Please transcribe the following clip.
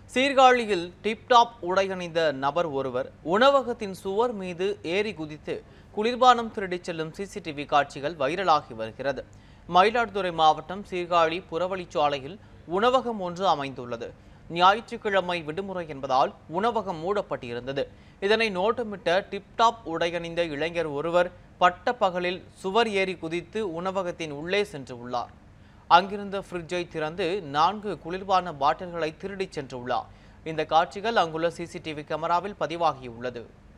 சீர்காழியில் டிப்டாப் உடையணிந்த நபர் ஒருவர் உணவகத்தின் சுவர் மீது ஏறி குதித்து குளிர்பானம் திருடிச் செல்லும் சிசிடிவி காட்சிகள் வைரலாகி வருகிறது. மயிலாடுதுறை மாவட்டம் சீர்காழி புறவழிச்சாலையில் உணவகம் ஒன்று அமைந்துள்ளது. ஞாயிற்றுக்கிழமை விடுமுறை என்பதால் உணவகம் மூடப்பட்டிருந்தது. இதனை நோட்டமிட்ட டிப்டாப் உடையணிந்த இளைஞர் ஒருவர் பட்ட பகலில் சுவர் ஏறி குதித்து உணவகத்தின் உள்ளே சென்று உள்ளார். அங்கிருந்த ஃப்ரிட்ஜை திறந்து 4 குளிர்பான பாட்டில்களை திருடிச் சென்றுள்ளார். இந்த காட்சிகள் அங்குள்ள சிசிடிவி கேமராவில் பதிவாகியுள்ளது.